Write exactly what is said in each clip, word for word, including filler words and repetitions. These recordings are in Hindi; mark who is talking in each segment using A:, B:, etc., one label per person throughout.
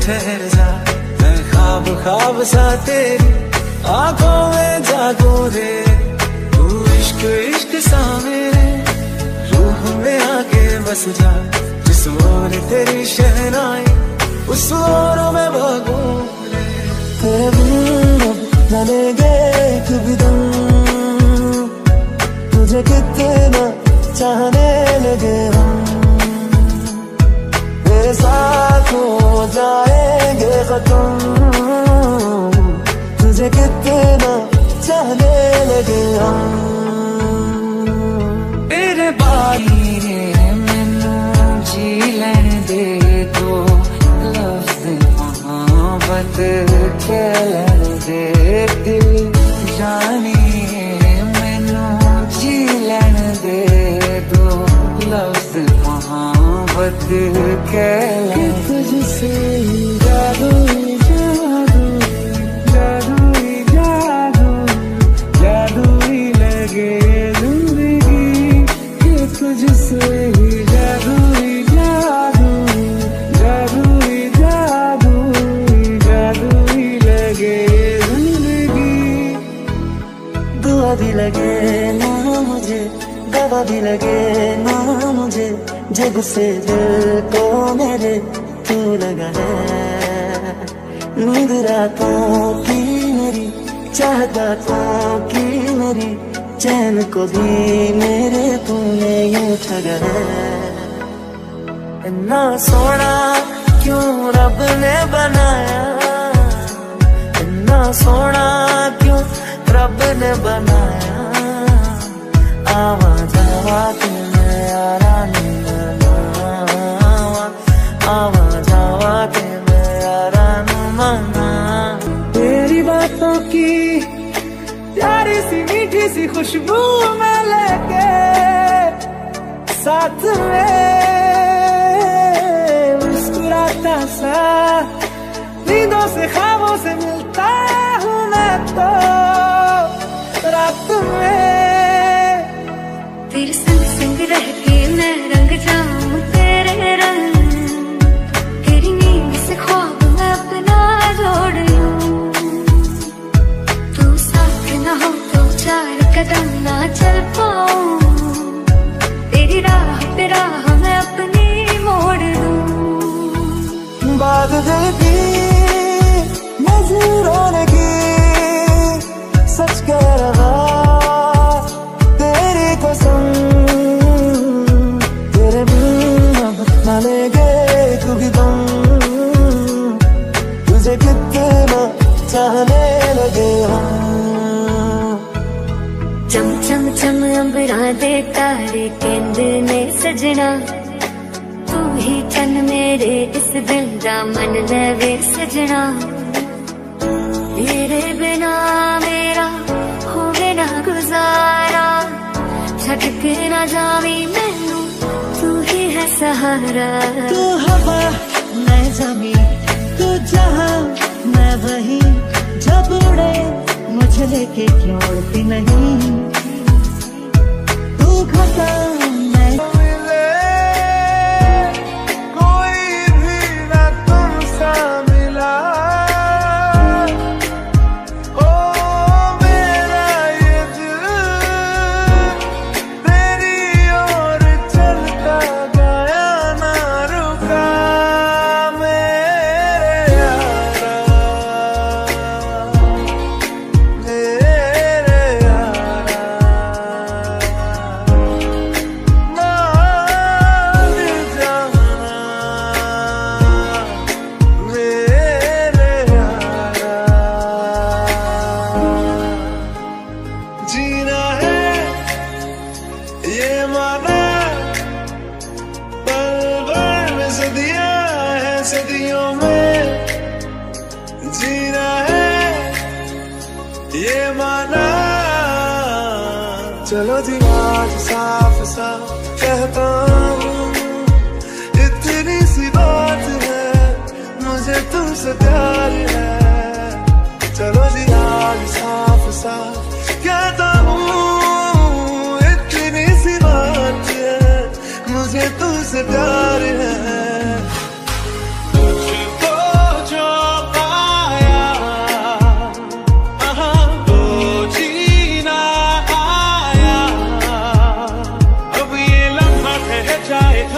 A: ठहर जा, मैं ख्वाब ख्वाब सा तेरी आंखों में जागूं रे। तू इश्क इश्क सा मेरे रूह में आके बस जा, जिस ओर तेरी शहनाई उस ओर मैं भागूं रे। तेरे बिन अब न लेंगे कभी दम, तुझे कितना चाहने लगे हम, तेरे साथ हो जाएंगे खत्म, तुझे कितना चाहने लगे हम। तेरे बारी ने मैनू जी लैन दे दो, लफ्ज़ मोहब्बत के लैन दे, दिल जानी मैनू जी लैन दे दो, लफ्ज़ मोहब्बत के लैन। तुझसे जादू जादू जादू जादू जादू ही लगे जिंदगी, कि तुझसे जादू जादू जादू जादू जादू ही लगे जिंदगी। दुआ भी लगे ना मुझे, दवा भी लगे ना मुझे, जग से दिल को मेरे तू लगा है। नींद रातों की मेरी, चाहत बातों की मेरी, चैन को भी मेरे तूने यूं ठगा है। इतना सोना क्यों रब ने बनाया, इतना सोना क्यों रब ने बनाया, आवा जावा तेरे यारा नी मनावा, आवा जावा तेरे यारा नी मना। तेरी बातों की प्यारी सी मीठी सी खुशबू में लेके साथ में मुस्कुराता सा, नींदों से ख्वाबों से मिलता हूँ मैं तो रात में।
B: तेरे संग संग रह के मैं रंग जाऊं तेरे रंग, तेरी नींद से ख्वाब मैं अपना जोड़ लूं, तू साथ न हो तो चार कदम ना चल पाऊं, तेरी राह पे राह मैं अपनी मोड़ लूं।
A: बात दिल की नजरों ने की सच कह रहा तेरी कसम, तेरे बिन अब न लेंगे कभी दम, तुझे कितना चाहने लगे हम।
B: चम चम चम अंबरा दे तारे कहंदे ने सजना, तू ही चन मेरे इस दिल दा मन लवे सजना, तेरे बिना मेरा होवे ना गुजारा, छड़ के ना जावी मैनू तू ही है सहारा।
A: तू हवा मैं जमी, तू जहां मैं वहीं, जब उड़े मुझे लेके क्यों उड़ती नहीं, तू घटा मैं मिले कोई भी ना तुमसा मिला, ओ मेरा ये दिल तेरी ओर चलता गया ना रुका, मेरे यारा मेरे यारा मान जाना मेरे यारा। जीना है ये माना पल भर में सदियां है, सदियों में जीना है ये माना। चलो जी आज साफ साफ कहता हूँ, इतनी सी बात है मुझे तुमसे प्यार है, चलो जी आज साफ साफ कहता हूँ, इतनी सी बात है मुझे तुमसे प्यार है। तुझको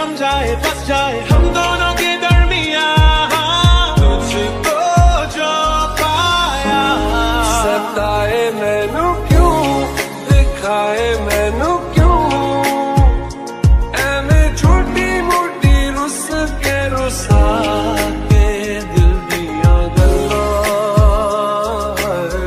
A: थम जाए बस जाए हम दोनों के दरमिया, तुझको जो पाया। सताए मैनू क्यों, दिखाए मैनू क्यों, एमे छोटी मोटी रुस के रुसा के दिल दिया गल्लां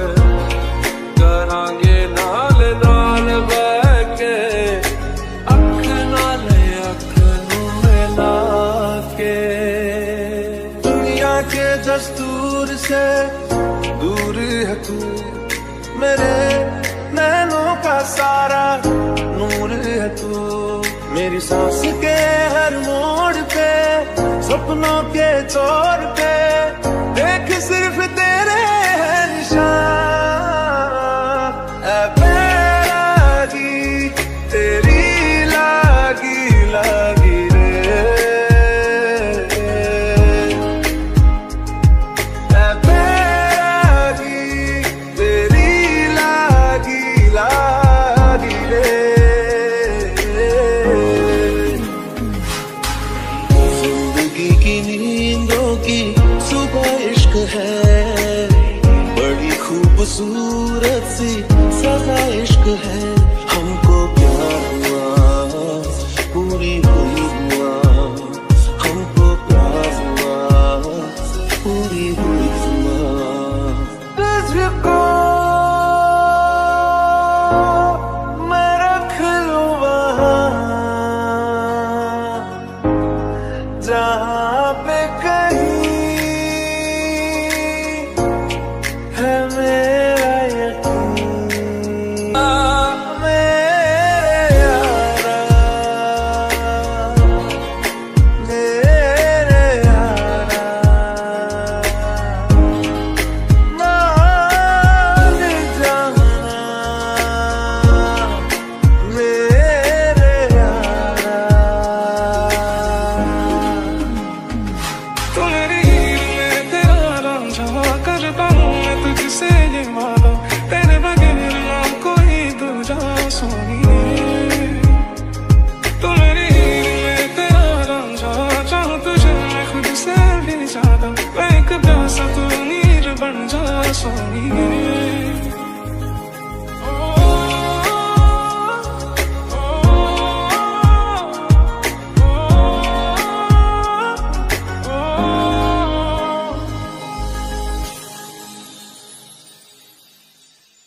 A: करांगे नाल नाल बह के, अख नाल अख नू मिला के। दुनिया के दस्तूर से दूर है तू, मेरे नैनों का सारा नूर है तू। मेरी सांस के हर मोड़ पे, सपनों के तौर पे, देख सिर्फ तेरे है निशान। ऐ बैरागी तेरी लागी लागी रे, ऐ बैरागी तेरी लागी लागी रे। जिंदगी की नींदों की सुबह इश्क है, बड़ी खूबसूरत सी सजा इश्क है। हमको प्यार हुआ पूरी हुई हुआ, हमको प्यार हुआ पूरी हुई हुआ। तुझको मैं रख लूं वहाँ जहाँ